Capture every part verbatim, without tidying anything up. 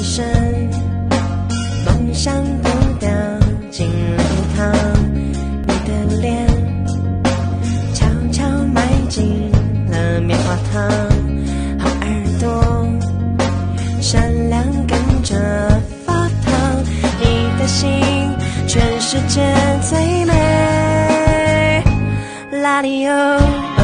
生梦想都掉进了天堂，你的脸悄悄埋进了棉花糖，好耳朵善良跟着发烫，你的心全世界最美，啦哩哦。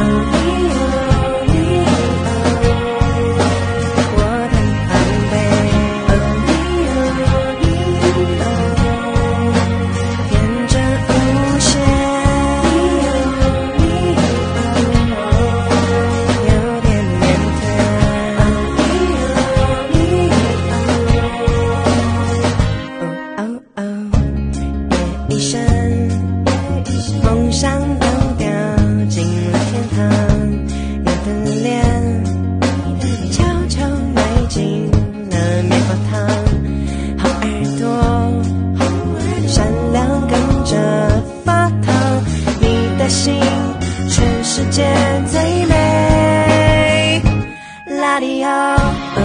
一生梦想都掉进了天堂，你的脸悄悄埋进了棉花糖，好耳朵善良跟着发烫，你的心全世界最美，啦哩哦。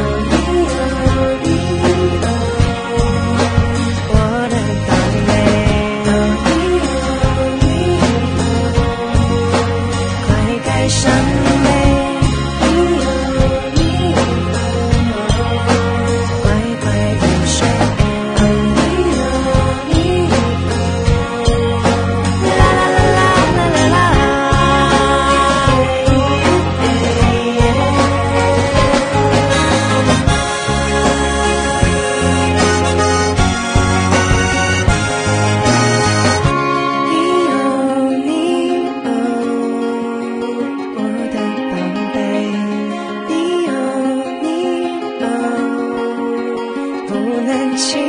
伤悲，乖乖地睡，啦啦啦啦啦啦啦。不能轻